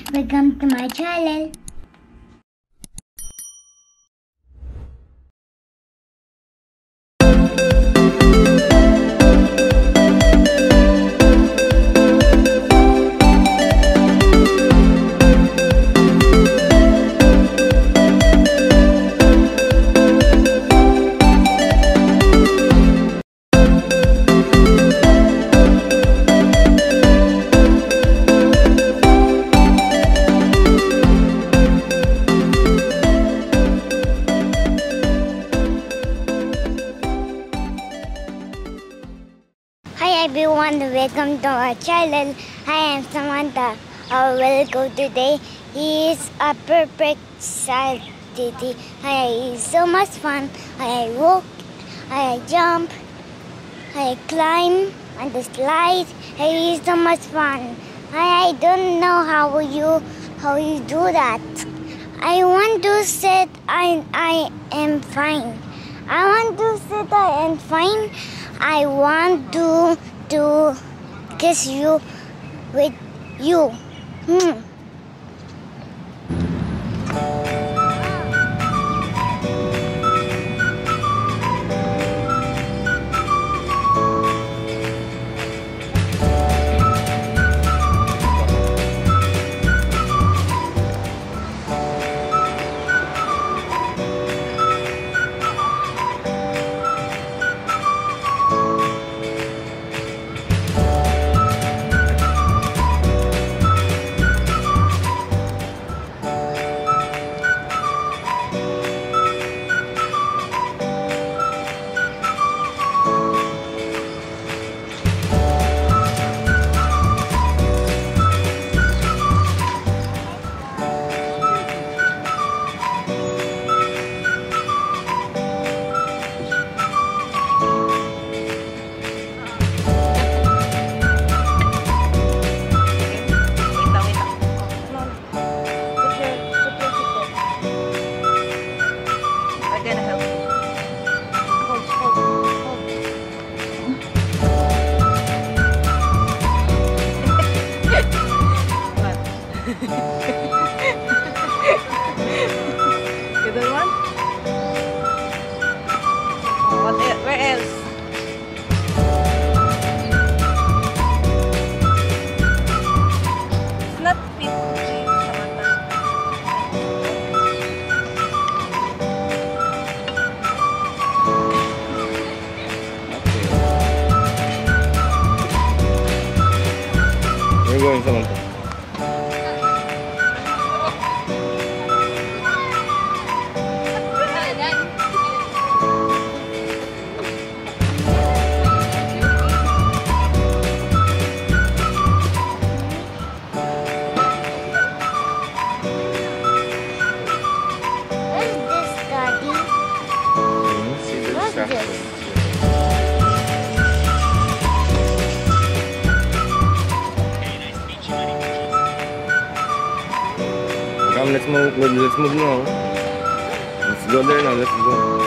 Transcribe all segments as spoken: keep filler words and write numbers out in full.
Welcome to my channel. Hi everyone, welcome to our channel. I am Samantha. I will go today. He is a perfect child. He is so much fun. I walk, I jump, I climb on the slide. He is so much fun. I don't know how you how you do that. I want to say I I am fine. I want to say I am fine. I want to to kiss you with you. Hmm. You don't want? What else? Where else? It's not fit. Where are you going, Samantha? Come, let's move. Let's move now. Let's go there now. Let's go.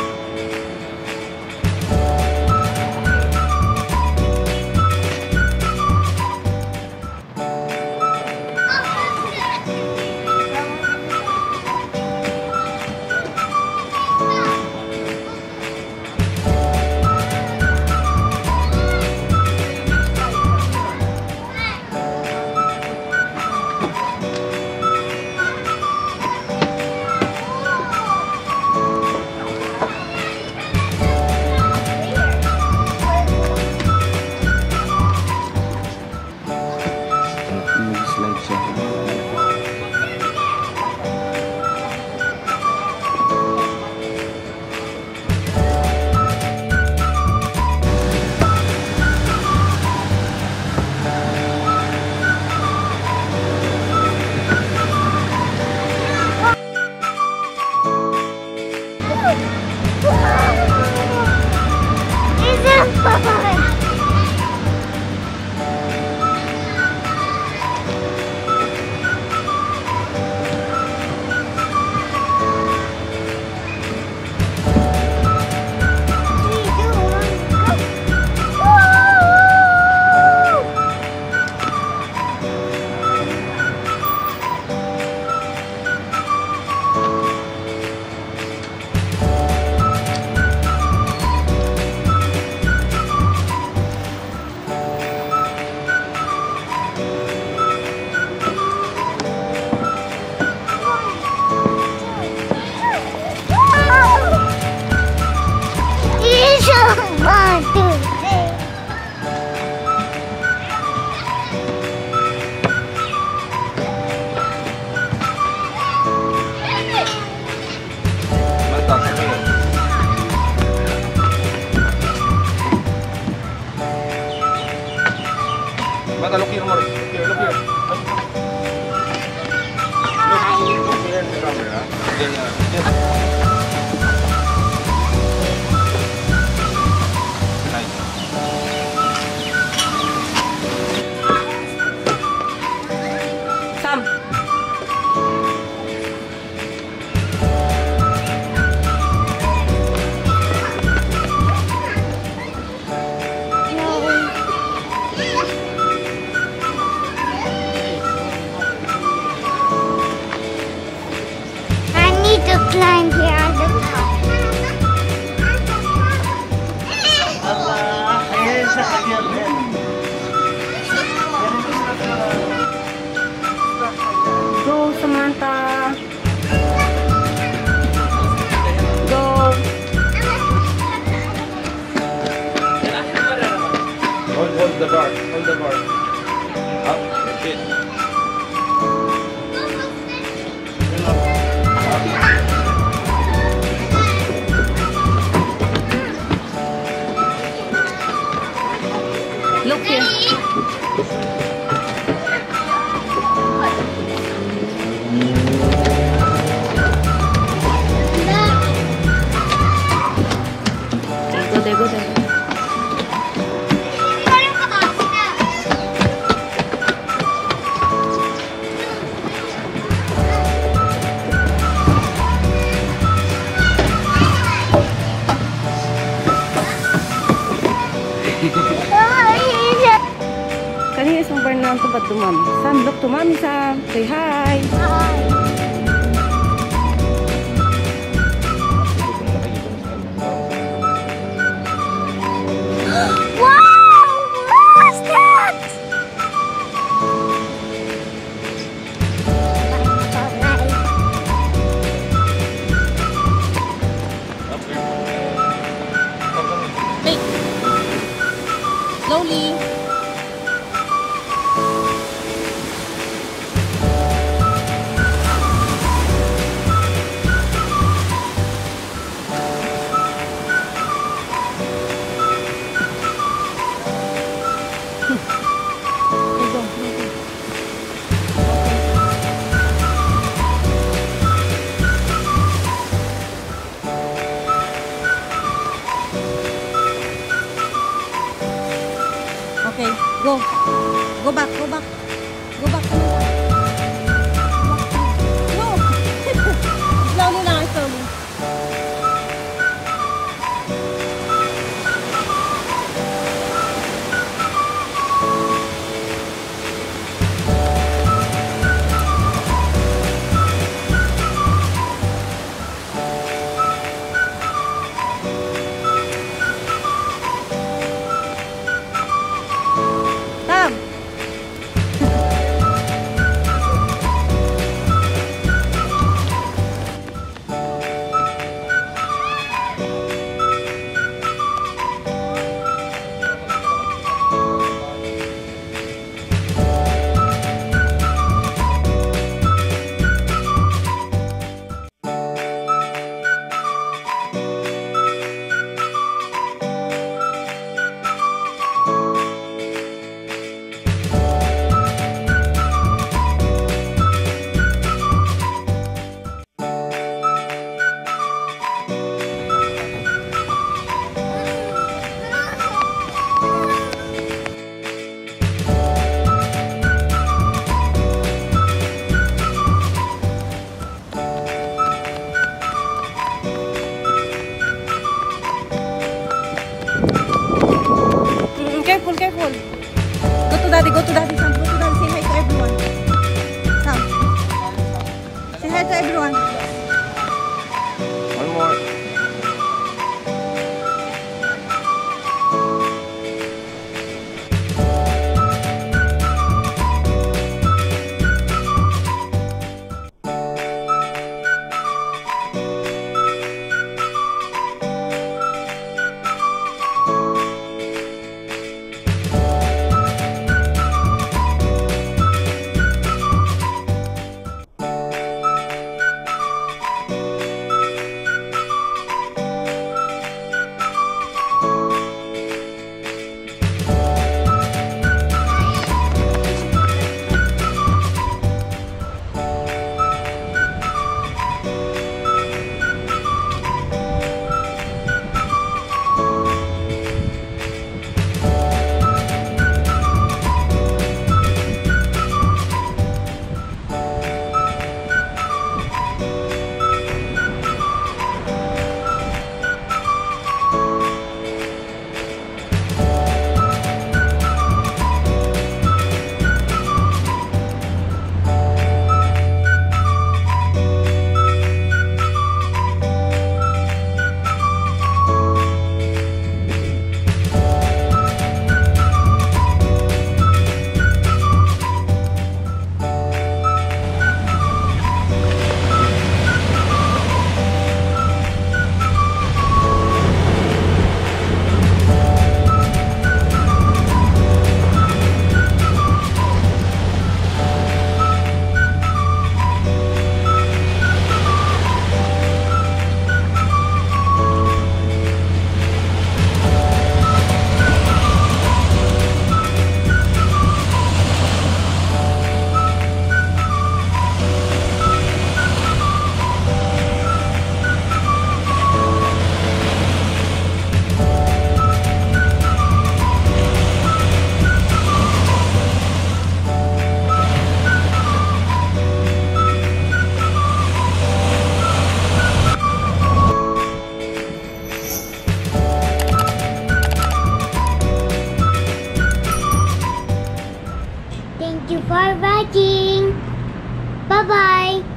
One, two, three. Mantap, ini. Mata, look here, more. Look here, look here. Look here in the camera. Then, uh, yes. Nice. Sam. I need to climb here on the top. Go, Samantha. Go. Hold, hold the bar. Hold the bar. Up. Shit. Look here. Go there, go there. Kanina isang bar na ito ba't to mami? Sam, look to mami, Sam. Say hi. Wow! What's that? Hey. Slowly. Okay, go. Go back, go back. Go back. No. Slowly lang, slowly. Sam. Careful, careful. Go to daddy, go to daddy, Sam. Go to daddy. Say hi to everyone. Sam. Say hi to everyone. One more. for watching. Bye bye.